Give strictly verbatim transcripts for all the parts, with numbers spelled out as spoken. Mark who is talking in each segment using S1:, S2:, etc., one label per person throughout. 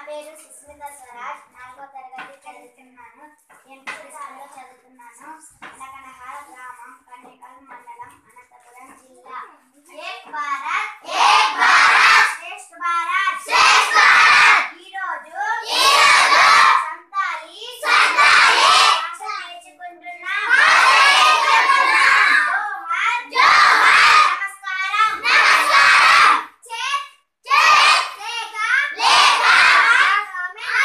S1: పేరు సుస్మిత స్వరాజ్. నాలుగో తరగతి చదువుతున్నాను. ఎంపీ స్కూల్లో చదువుతున్నాను. నకనహార గ్రామం, కన్నికల్ మండలం, అనంతపురం జిల్లా. ఏక్ భారత్ ఏక్ భారత్ శ్రేష్ఠ భారత్ శ్రేష్ఠ భారత్. ఈ రోజు ఈ రోజు సంతాలి సంతాలి భాష నేర్చుకుంటున్నాం. జోహార్ జోహార్ నమస్కారం నమస్కారం. చెక్ చెక్ లేగా లేగా మెనా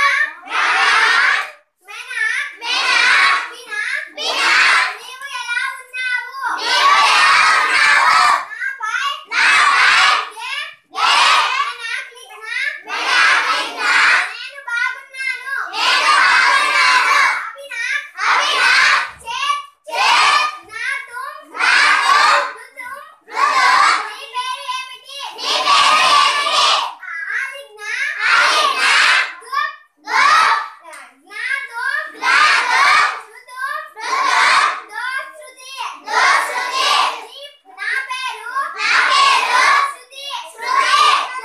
S1: మెనా మెనా బినా బినా. నీవు ఎలా ఉన్నావు? నీవు ఎలా ఉన్నావు? నాపై నాపై ఏ ఏ మెనా క్లిక్నా మెనా క్లిక్నా. నేను బాగున్నాను నేను బాగున్నాను. అభినా అభినా చెక్ చెక్ నా తుమ్ నా తుమ్ రుతుమ్ రుతుమ్. నీ పేరు ఏమిటి? నీ పేరు ఏమిటి? ఆలిగ్నా ఆలిగ్నా గుప్ గుప్. నా తుమ్ నా తుమ్ రుతుమ్ రుతుమ్. దో శృతి దో శృతి. నీ నా పేరు నా పేరు శృతి శృతి.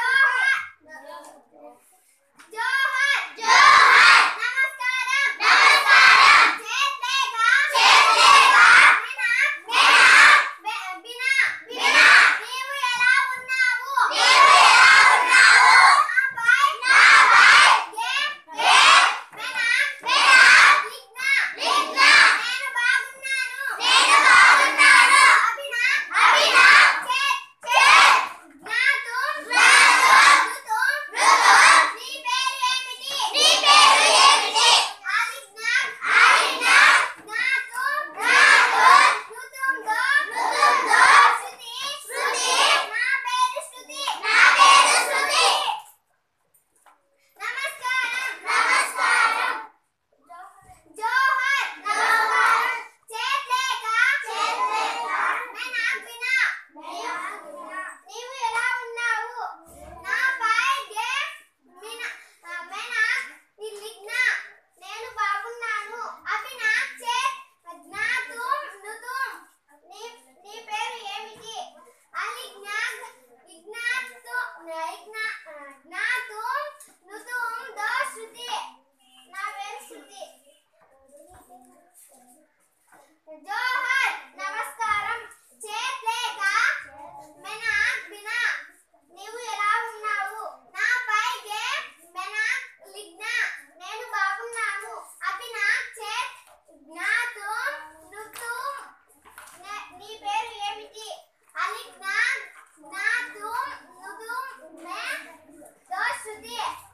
S1: జోహార్ జోహార్ జోహార్ నమస్కారం నమస్కారం. చేత్లేగా చేత్లేగా మెనా మెనా బినా బినా. నీవు ఎలా ఉన్నావు? నీవు ఎలా ఉన్నావు? నాపై నాపై ఏ ఏ మెనా మెనా లిగ్నా లిగ్నా. నేను బాగున్నాను నేను బాగున్నాను. అభినా అభినా చెక్ చెక్ నా తుమ్ నా తుమ్ రుతుమ్ రుతుమ్. నీ పేరు ఏమిటి? నీ పేరు ఏమిటి? ఆలిగ్నా ఆలిగ్నా నా తుమ్ నా తుమ్ రుతుమ్ దో రుతుమ్ దో. శృతి శృతి. నా పేరు శృతి నా పేరు శృతి. నమస్కారం నమస్కారం. జోహార్ జోహార్. చేత్లేగా చేత్లేగా మెనా బినా మెనా బినా. నీవు ఎలా ఉన్నావు? నాపై ఏ మినా మెనా లిగ్నా. నేను బాగున్నాను. అభినా చెక్ నా తుమ్ నుతుమ్. నీ నీ పేరు ఏమిటి? అలిగ్నా ఇగ్నా తో ఇగ్నా నా తుమ్ నుతుమ్ దో శృతి. నా పేరు శృతి. జోహార్ నమస్కారం. చేత్లేగా మెనా బినా. నీవు ఎలా ఉన్నావు? నాపై ఏ మెనా లిగ్నా. నేను బాగున్నాను. అభినా చెక్ నా తుమ్ నుతుమ్. నే- నీ పేరు ఏమిటి? అలిగ్నా నా తుమ్ నుతుమ్ మే దో శృతి.